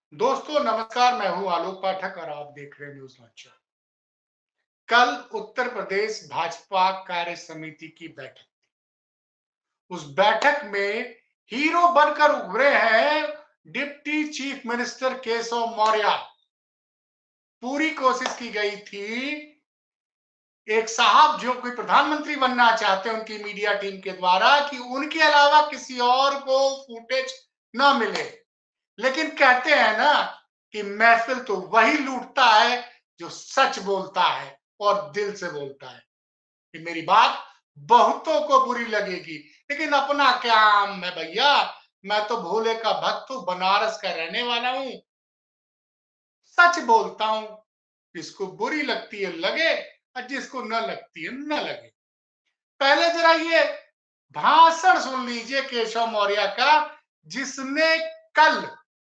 दोस्तों नमस्कार, मैं हूं आलोक पाठक और आप देख रहे हैं न्यूज लॉन्चर। कल उत्तर प्रदेश भाजपा कार्य समिति की बैठक। उस बैठक में हीरो बनकर उभरे हैं deputy chief minister Keshav Maurya. पूरी कोशिश की गई थी, एक साहब जो कोई प्रधानमंत्री बनना चाहते हैं उनकी मीडिया टीम के द्वारा, कि उनके अलावा किसी और को फुटेज ना मिले। लेकिन कहते हैं ना कि महफिल तो वही लूटता है जो सच बोलता है और दिल से बोलता है। कि मेरी बात बहुतों को बुरी लगेगी, लेकिन अपना क्या है भैया। मैं तो भोले का भक्त हूं, बनारस का रहने वाला हूं, सच बोलता हूं। जिसको बुरी लगती है लगे और जिसको न लगती है न लगे। पहले जरा ये भाषण सुन लीजिए केशव मौर्य का, जिसने कल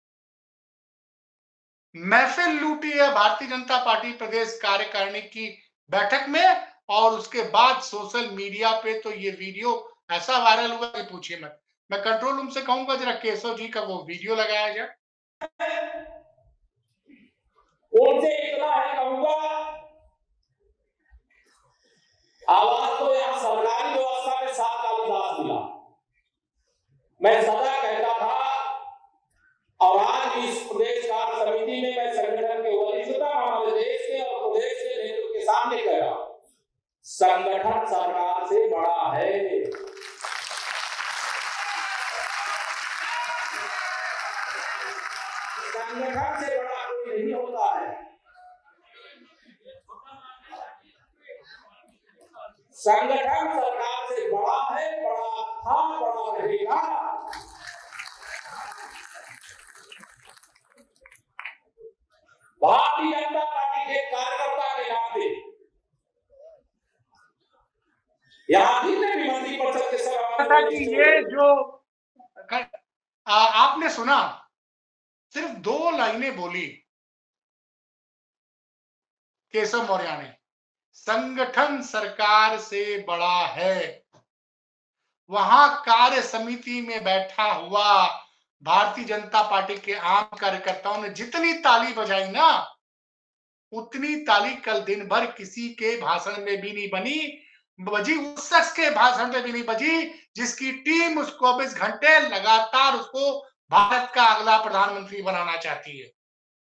महफिल लूटी है भारतीय जनता पार्टी प्रदेश कार्यकारिणी की बैठक में। और उसके बाद सोशल मीडिया पे तो ये वीडियो ऐसा वायरल हुआ कि पूछिए मत। मैं कंट्रोल रूम से कहूंगा जरा केशव जी का वो वीडियो लगाया जाए। उनसे इतना है कहूंगा, आवाज तो यहाँ सरकारी व्यवस्था में 7 कालिदास मिला। मैं सदा कहता था और आज इस प्रदेश कार्य समिति में मैं संगठन के वरिष्ठता हमारे देश के और प्रदेश के नेतृत्व के सामने कह रहा हूं, संगठन सरकार से बड़ा है। संगठन से बड़ा कोई नहीं होता है। संगठन सरकार से बड़ा है, बड़ा था, बड़ा रहेगा। भारतीय जनता पार्टी के कार्यकर्ता के नाते यहाँ भी मंत्री परिषद के सभापति कि ये जो आपने सुना, सिर्फ 2 लाइनें बोली केशव मौर्य ने, संगठन सरकार से बड़ा है। वहां कार्य समिति में बैठा हुआ भारतीय जनता पार्टी के आम कार्यकर्ताओं ने जितनी ताली बजाई ना, उतनी ताली कल दिन भर किसी के भाषण में भी नहीं बजी। उस शख्स के भाषण में भी नहीं बजी जिसकी टीम उस 24 घंटे लगातार उसको भारत का अगला प्रधानमंत्री बनाना चाहती है।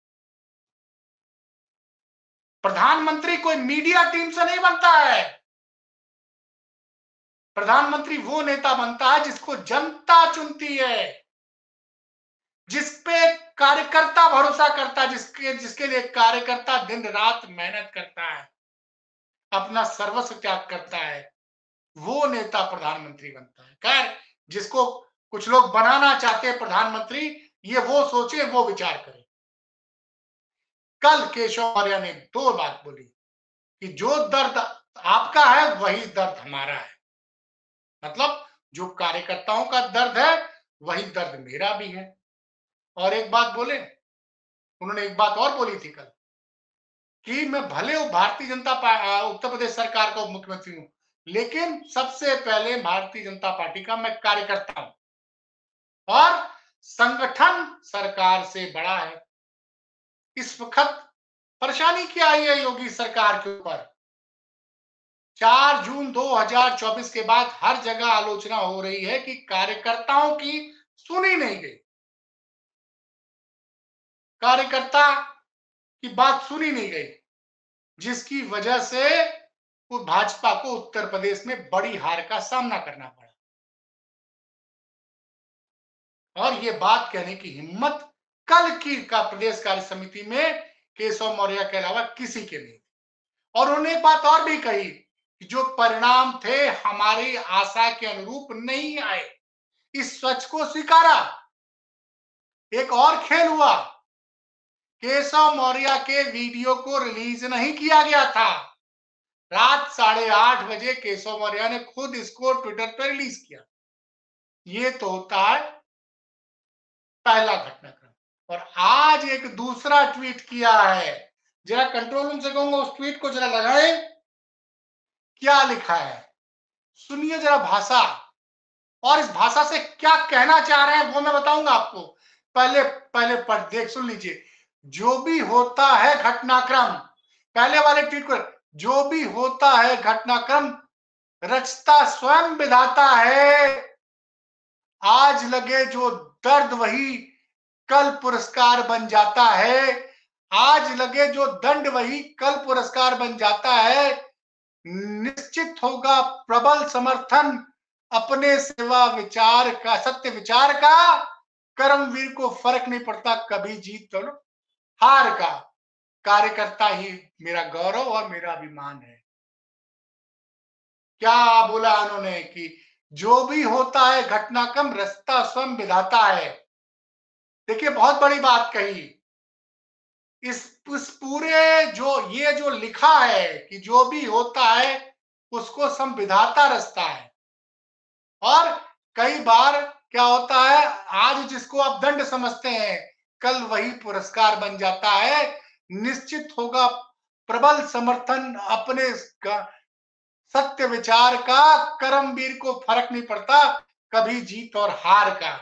प्रधानमंत्री कोई मीडिया टीम से नहीं बनता है। प्रधानमंत्री वो नेता बनता है जिसको जनता चुनती है, जिसपे कार्यकर्ता भरोसा करता है, जिसके लिए कार्यकर्ता दिन रात मेहनत करता है, अपना सर्वस्व त्याग करता है, वो नेता प्रधानमंत्री बनता है। खैर, जिसको कुछ लोग बनाना चाहते हैं प्रधानमंत्री, ये वो सोचे, वो विचार करें। कल केशव मौर्य ने 2 बात बोली कि जो दर्द आपका है वही दर्द हमारा है। मतलब जो कार्यकर्ताओं का दर्द है वही दर्द मेरा भी है। और एक बात बोले, उन्होंने एक बात और बोली थी कल कि मैं भले भारतीय जनता उत्तर प्रदेश सरकार का मुख्यमंत्री हूं, लेकिन सबसे पहले भारतीय जनता पार्टी का मैं कार्यकर्ता हूं और संगठन सरकार से बड़ा है। इस वक्त परेशानी क्या आई है योगी सरकार के ऊपर? 4 जून 2024 के बाद हर जगह आलोचना हो रही है कि कार्यकर्ताओं की सुनी नहीं गई, कार्यकर्ता की बात सुनी नहीं गई, जिसकी वजह से भाजपा को उत्तर प्रदेश में बड़ी हार का सामना करना पड़ा। और ये बात कहने की हिम्मत कल की का प्रदेश कार्य समिति में केशव मौर्य के अलावा किसी के नहीं। और उन्होंने एक बात और भी कही कि जो परिणाम थे हमारी आशा के अनुरूप नहीं आए, इस सच को स्वीकारा। एक और खेल हुआ, केशव मौर्य के वीडियो को रिलीज नहीं किया गया था। रात 8:30 बजे केशव मौर्य ने खुद इसको ट्विटर पर रिलीज किया। ये तो होता है पहला घटनाक्रम। और आज एक दूसरा ट्वीट किया है, जरा कंट्रोल रूम से कहूंगा उस ट्वीट को जरा लगाएं। क्या लिखा है सुनिए जरा भाषा, और इस भाषा से क्या कहना चाह रहे हैं वो मैं बताऊंगा आपको। पहले पहले पढ़ देख सुन लीजिए, जो भी होता है घटनाक्रम, पहले वाले ट्वीट को, जो भी होता है घटनाक्रम रचता स्वयं विधाता है। आज लगे जो दर्द वही कल पुरस्कार बन जाता है। आज लगे जो दंड वही कल पुरस्कार बन जाता है। निश्चित होगा प्रबल समर्थन अपने सेवा विचार का, सत्य विचार का। कर्मवीर को फर्क नहीं पड़ता कभी जीत और हार का। कार्यकर्ता ही मेरा गौरव और मेरा अभिमान है। क्या बोला उन्होंने कि जो भी होता है घटनाक्रम रास्ता स्वयं विधाता है। देखिए बहुत बड़ी बात कही। इस पूरे जो लिखा है कि जो भी होता है उसको संविधाता रचता है। और कई बार क्या होता है, आज जिसको आप दंड समझते हैं कल वही पुरस्कार बन जाता है। निश्चित होगा प्रबल समर्थन अपने सत्य विचार का। कर्मवीर को फर्क नहीं पड़ता कभी जीत और हार का।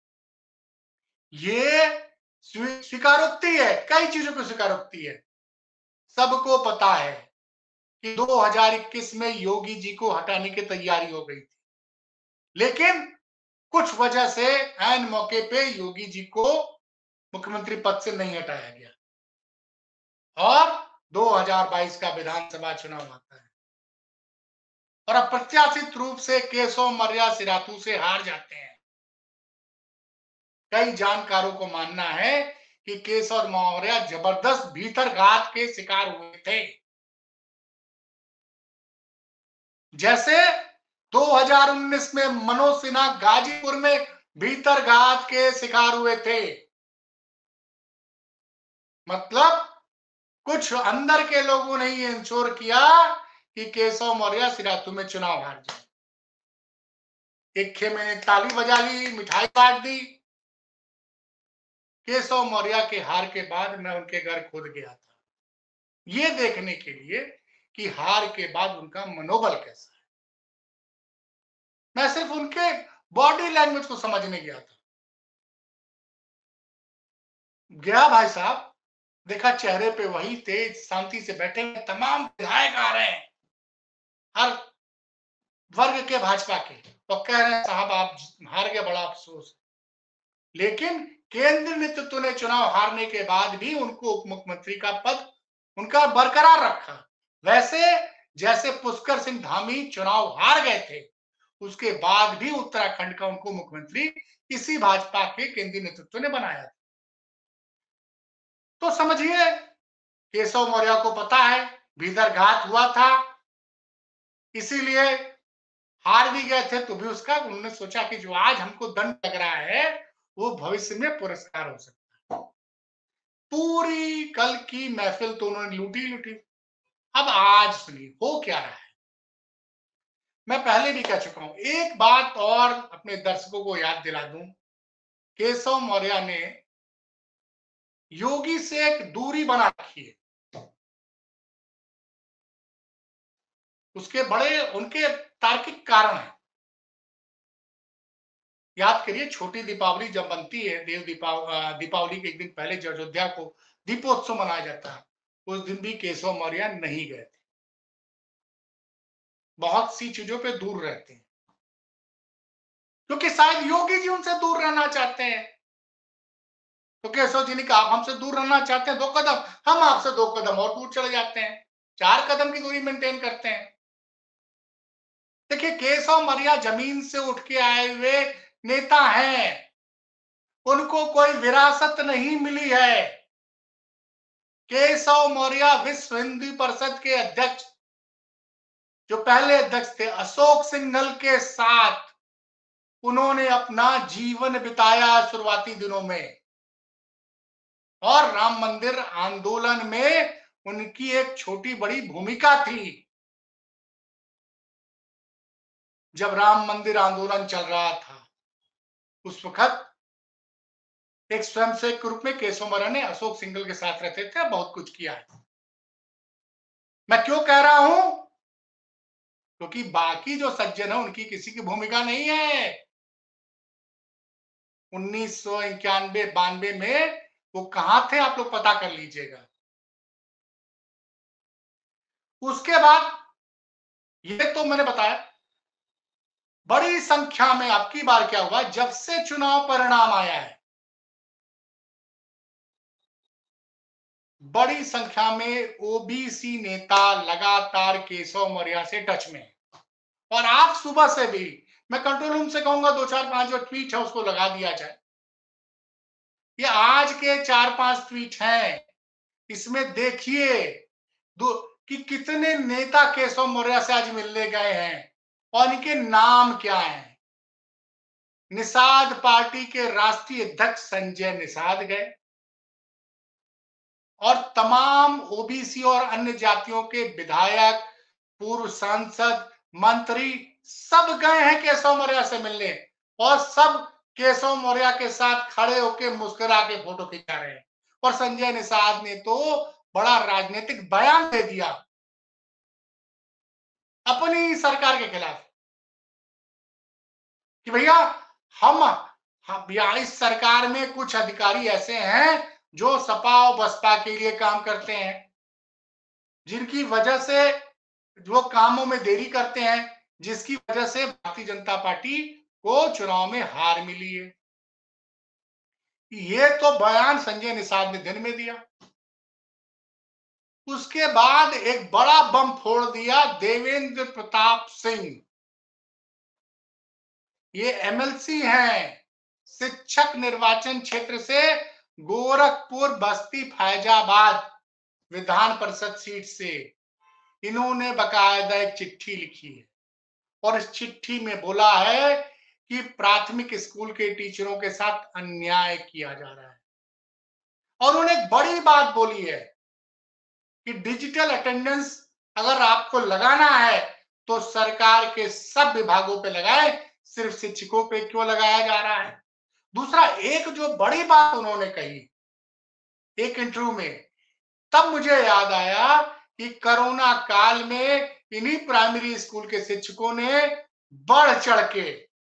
ये स्वीकारोक्ति है, कई चीजों की स्वीकारोक्ति है। सबको पता है कि 2021 में योगी जी को हटाने की तैयारी हो गई थी, लेकिन कुछ वजह से ऐन मौके पे योगी जी को मुख्यमंत्री पद से नहीं हटाया गया और 2022 का विधानसभा चुनाव आता है और अप्रत्याशित रूप से केशव मौर्य सिराथू से हार जाते हैं। कई जानकारों को मानना है कि केशव मौर्य जबरदस्त भीतरघात के शिकार हुए थे। जैसे 2019 में मनोज सिन्हा गाजीपुर में भीतरघात के शिकार हुए थे। मतलब कुछ अंदर के लोगों ने ये इंश्योर किया कि केशव मौर्य सिराथू में चुनाव हार जाए। एक खेमे ने ताली बजा ली, मिठाई बांट दी। केशव मौर्य के हार के बाद मैं उनके घर खुद गया था, ये देखने के लिए कि हार के बाद उनका मनोबल कैसा है। मैं सिर्फ उनके बॉडी लैंग्वेज को समझने गया था। गया भाई साहब, देखा चेहरे पे वही तेज, शांति से बैठे हुए तमाम विधायक आ रहे हैं, हर वर्ग के भाजपा के, और कह रहे हैं साहब आप हार गए, बड़ा अफसोस। लेकिन केंद्र नेतृत्व ने चुनाव हारने के बाद भी उनको उप मुख्यमंत्री का पद उनका बरकरार रखा। वैसे जैसे पुष्कर सिंह धामी चुनाव हार गए थे, उसके बाद भी उत्तराखंड का उनको मुख्यमंत्री इसी भाजपा के केंद्रीय नेतृत्व ने बनाया था। तो समझिए केशव मौर्य को पता है भीतरघात हुआ था, इसीलिए हार भी गए थे तो भी उसका उन्होंने सोचा कि जो आज हमको दंड लग रहा है वो भविष्य में पुरस्कार हो सकता है। पूरी कल की महफिल तो उन्होंने लूटी। अब आज सुनिए हो क्या रहा है। मैं पहले भी कह चुका हूं, एक बात और अपने दर्शकों को याद दिला दूं। केशव मौर्य ने योगी से एक दूरी बना रखी है। उसके बड़े उनके तार्किक कारण हैं। याद करिए छोटी दीपावली जब बनती है, दीपावली के एक दिन पहले जो अयोध्या को दीपोत्सव मनाया जाता है, उस दिन भी केशव मौर्य नहीं गए थे। बहुत सी चीजों पे दूर रहते हैं क्योंकि शायद योगी जी उनसे दूर रहना चाहते हैं। तो केशव जी ने कहा आप हमसे दूर रहना चाहते हैं 2 कदम, हम आपसे 2 कदम और दूर चले जाते हैं, 4 कदम की दूरी मेंटेन करते हैं। देखिए केशव मौर्य जमीन से उठ के आए हुए नेता हैं, उनको कोई विरासत नहीं मिली है। केशव मौर्य विश्व हिंदू परिषद के अध्यक्ष, जो पहले अध्यक्ष थे अशोक सिंघल के साथ उन्होंने अपना जीवन बिताया शुरुआती दिनों में, और राम मंदिर आंदोलन में उनकी एक छोटी बड़ी भूमिका थी। जब राम मंदिर आंदोलन चल रहा था उस वक्त एक स्वयंसेवक के रूप में केशव मौर्य ने अशोक सिंघल के साथ रहते थे, बहुत कुछ किया है। मैं क्यों कह रहा हूं, क्योंकि बाकी जो सज्जन है उनकी किसी की भूमिका नहीं है। 1991-92 में वो कहां थे, आप लोग पता कर लीजिएगा। उसके बाद ये तो मैंने बताया, बड़ी संख्या में अब की बार क्या हुआ, जब से चुनाव परिणाम आया है, बड़ी संख्या में ओबीसी नेता लगातार केशव मौर्य से टच में है। और आज सुबह से भी मैं कंट्रोल रूम से कहूंगा 2-4-5 जो ट्वीट है उसको लगा दिया जाए। ये आज के 4-5 ट्वीट हैं, इसमें देखिए कि कितने नेता केशव मौर्य से आज मिलने गए हैं और इनके नाम क्या हैं। निषाद पार्टी के राष्ट्रीय अध्यक्ष संजय निषाद गए और तमाम ओबीसी और अन्य जातियों के विधायक, पूर्व सांसद, मंत्री सब गए हैं केशव मौर्य से मिलने और सब केशव मौर्य के साथ खड़े होकर मुस्कुरा के फोटो खिंचा रहे हैं। और संजय निषाद ने तो बड़ा राजनीतिक बयान दे दिया अपनी सरकार के खिलाफ कि भैया हम इस सरकार में कुछ अधिकारी ऐसे हैं जो सपा और बसपा के लिए काम करते हैं, जिनकी वजह से वो कामों में देरी करते हैं, जिसकी वजह से भारतीय जनता पार्टी को चुनाव में हार मिली है। ये तो बयान संजय निषाद ने दिन में दिया। उसके बाद एक बड़ा बम फोड़ दिया देवेंद्र प्रताप सिंह। ये एमएलसी हैं, शिक्षक निर्वाचन क्षेत्र से गोरखपुर, बस्ती, फैजाबाद विधान परिषद सीट से। इन्होंने बकायदा एक चिट्ठी लिखी है और इस चिट्ठी में बोला है कि प्राथमिक स्कूल के टीचरों के साथ अन्याय किया जा रहा है। और उन्होंने एक बड़ी बात बोली है कि डिजिटल अटेंडेंस अगर आपको लगाना है तो सरकार के सब विभागों पे लगाए, सिर्फ शिक्षकों पे क्यों लगाया जा रहा है। दूसरा, एक जो बड़ी बात उन्होंने कही एक इंटरव्यू में, तब मुझे याद आया कि कोरोना काल में इन्हीं प्राइमरी स्कूल के शिक्षकों ने बढ़ चढ़ के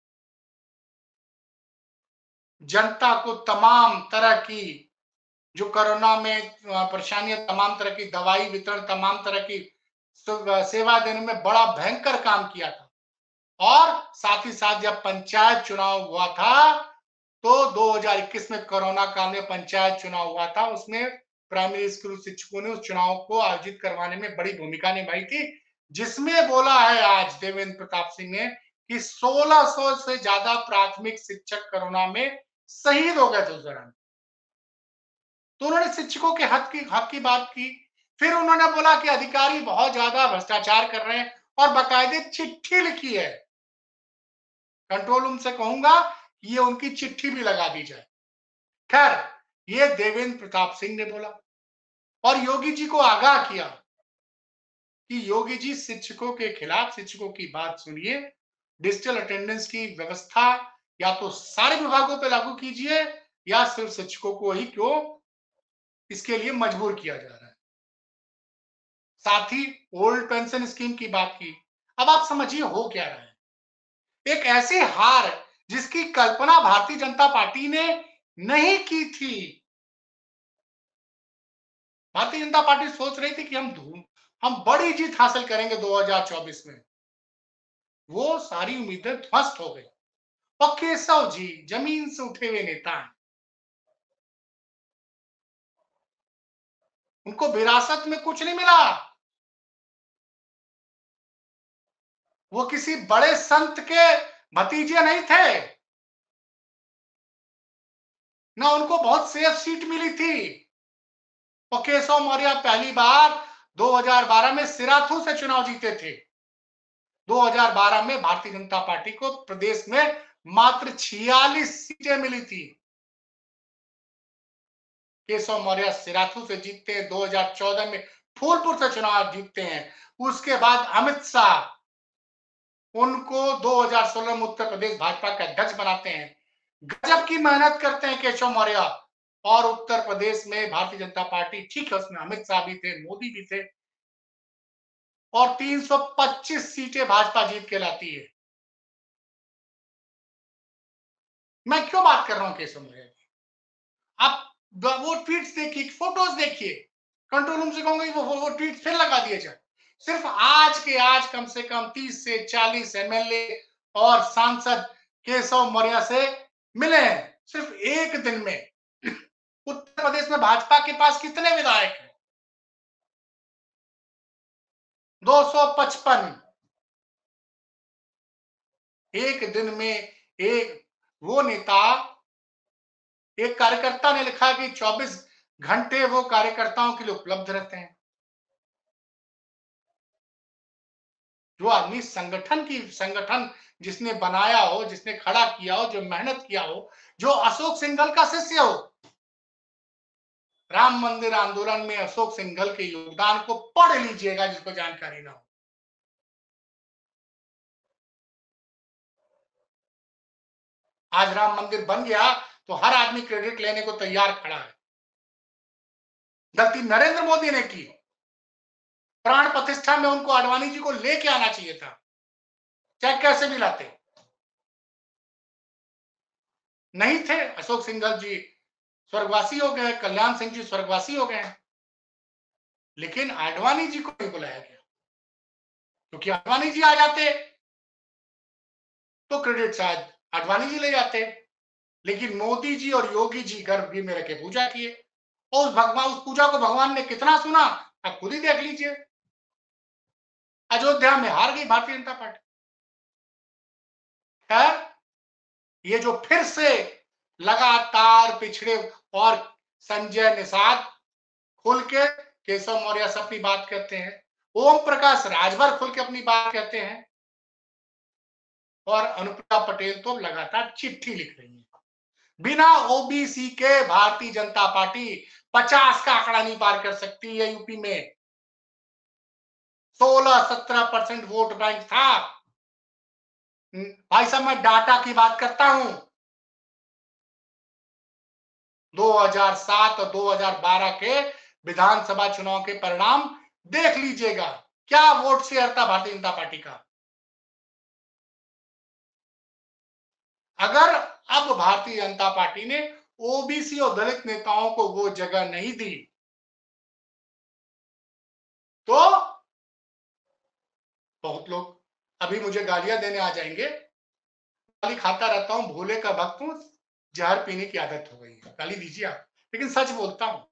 जनता को तमाम तरह की जो कोरोना में परेशानियां, तमाम तरह की दवाई वितरण, तमाम तरह की सेवा देने में बड़ा भयंकर काम किया था। और साथ ही साथ जब पंचायत चुनाव हुआ था तो 2021 में कोरोना काल में पंचायत चुनाव हुआ था, उसमें प्राइमरी स्कूल शिक्षकों ने उस चुनाव को आयोजित करवाने में बड़ी भूमिका निभाई थी, जिसमें बोला है आज देवेंद्र प्रताप सिंह ने कि 1600 से ज्यादा प्राथमिक शिक्षक कोरोना में शहीद हो गए थे उस दौरान। तो उन्होंने शिक्षकों के हक की बात की। फिर उन्होंने बोला कि अधिकारी बहुत ज्यादा भ्रष्टाचार कर रहे हैं और बाकायदे चिट्ठी लिखी है। कंट्रोल रूम से कहूंगा ये उनकी चिट्ठी भी लगा दी जाए। खैर, ये देवेंद्र प्रताप सिंह ने बोला और योगी जी को आगाह किया कि योगी जी शिक्षकों के खिलाफ, शिक्षकों की बात सुनिए, डिजिटल अटेंडेंस की व्यवस्था या तो सारे विभागों पे लागू कीजिए या सिर्फ शिक्षकों को ही क्यों इसके लिए मजबूर किया जा रहा है। साथ ही ओल्ड पेंशन स्कीम की बात की। अब आप समझिए हो क्या रहा है, एक ऐसी हार जिसकी कल्पना भारतीय जनता पार्टी ने नहीं की थी। भारतीय जनता पार्टी सोच रही थी कि हम बड़ी जीत हासिल करेंगे 2024 में। वो सारी उम्मीदें ध्वस्त हो गई। और केशव जी जमीन से उठे हुए नेता हैं, उनको विरासत में कुछ नहीं मिला। वो किसी बड़े संत के भतीजे नहीं थे, ना उनको बहुत सेफ सीट मिली थी। और केशव मौर्य पहली बार 2012 में सिराथू से चुनाव जीते थे। 2012 में भारतीय जनता पार्टी को प्रदेश में मात्र 46 सीटें मिली थी। केशव मौर्य सिराथू से जीतते हैं, 2014 में फूलपुर से चुनाव जीतते हैं। उसके बाद अमित शाह उनको 2016 में उत्तर प्रदेश भाजपा के अध्यक्ष बनाते हैं। गजब की मेहनत करते हैं केशव मौर्य और उत्तर प्रदेश में भारतीय जनता पार्टी, ठीक है उसमें अमित शाह भी थे, मोदी भी थे, और 325 सीटें भाजपा जीत के लाती है। मैं क्यों बात कर रहा हूं केशव मौर्य की? आप वो ट्वीट्स देखिए, फोटोज देखिए, कंट्रोल रूम से कहूंगा वो ट्वीट फिर लगा दिए जाए। सिर्फ आज के आज कम से कम 30 से 40 एमएलए और सांसद केशव मौर्य से मिले हैं सिर्फ एक दिन में। उत्तर प्रदेश में भाजपा के पास कितने विधायक हैं? 255। एक दिन में एक वो नेता, एक कार्यकर्ता ने लिखा कि 24 घंटे वो कार्यकर्ताओं के लिए उपलब्ध रहते हैं। जो आदमी संगठन जिसने बनाया हो, जिसने खड़ा किया हो, जो मेहनत किया हो, जो अशोक सिंघल का शिष्य हो, राम मंदिर आंदोलन में अशोक सिंघल के योगदान को पढ़ लीजिएगा जिसको जानकारी ना हो। आज राम मंदिर बन गया तो हर आदमी क्रेडिट लेने को तैयार खड़ा है। गलती नरेंद्र मोदी ने की। प्राण प्रतिष्ठा में उनको आडवाणी जी को लेके आना चाहिए था, चाहे कैसे भी लाते। नहीं थे। अशोक सिंघल जी स्वर्गवासी हो गए, कल्याण सिंह जी स्वर्गवासी हो गए, लेकिन आडवाणी जी को नहीं बुलाया गया, क्योंकि आडवाणी जी आ जाते तो क्रेडिट शायद आडवाणी जी ले जाते। लेकिन मोदी जी और योगी जी गर्भ में रखे पूजा किए, और उस पूजा को भगवान ने कितना सुना आप खुद ही देख लीजिए। अयोध्या में हार गई भारतीय जनता पार्टी। खैर, ये जो फिर से लगातार पिछड़े और संजय निषाद खुल के केशव मौर्य से अपनी बात कहते हैं, ओम प्रकाश राजभर खुल के अपनी बात कहते हैं, और अनुप्रिया पटेल तो लगातार चिट्ठी लिख रही है। बिना ओबीसी के भारतीय जनता पार्टी 50 का आंकड़ा नहीं पार कर सकती है। यूपी में 16-17% वोट बैंक था। भाई साहब, मैं डाटा की बात करता हूं। 2007 और 2012 के विधानसभा चुनाव के परिणाम देख लीजिएगा, क्या वोट शेयर था भारतीय जनता पार्टी का। अगर अब भारतीय जनता पार्टी ने ओबीसी और दलित नेताओं को वो जगह नहीं दी तो बहुत लोग अभी मुझे गालियां देने आ जाएंगे। गाली खाता रहता हूं, भोले का भक्त हूं, जहर पीने की आदत हो गई है, गाली दीजिए आप, लेकिन सच बोलता हूं।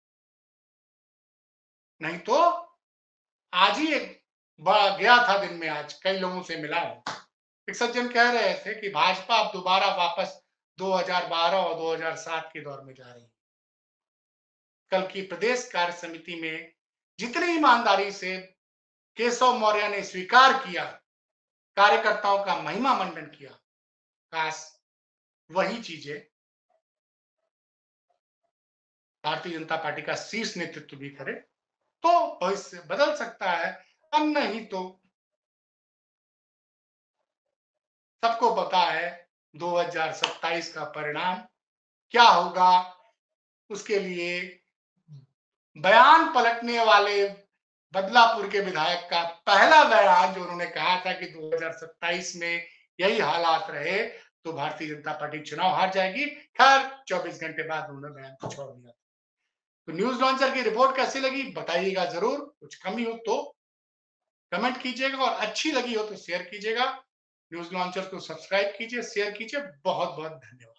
नहीं तो आज ही एक गया था दिन में, आज कई लोगों से मिला हूं। एक सज्जन कह रहे थे कि भाजपा अब दोबारा वापस 2012 और 2007 के दौर में जा रही है। कल की प्रदेश कार्य समिति में जितनी ईमानदारी से केशव मौर्य ने स्वीकार किया, कार्यकर्ताओं का महिमा मंडन किया, काश वही चीजें भारतीय जनता पार्टी का शीर्ष नेतृत्व भी करे तो भविष्य बदल सकता है। अब नहीं तो सबको पता है 2027 का परिणाम क्या होगा। उसके लिए बयान पलटने वाले बदलापुर के विधायक का पहला बयान जो उन्होंने कहा था कि 2027 में यही हालात रहे तो भारतीय जनता पार्टी चुनाव हार जाएगी। खैर 24 घंटे बाद उन्होंने बयान कुछ और दिया। तो न्यूज लॉन्चर की रिपोर्ट कैसी लगी बताइएगा जरूर। कुछ कमी हो तो कमेंट कीजिएगा, और अच्छी लगी हो तो शेयर कीजिएगा। न्यूज लॉन्चर को सब्सक्राइब कीजिए, शेयर कीजिए। बहुत बहुत धन्यवाद।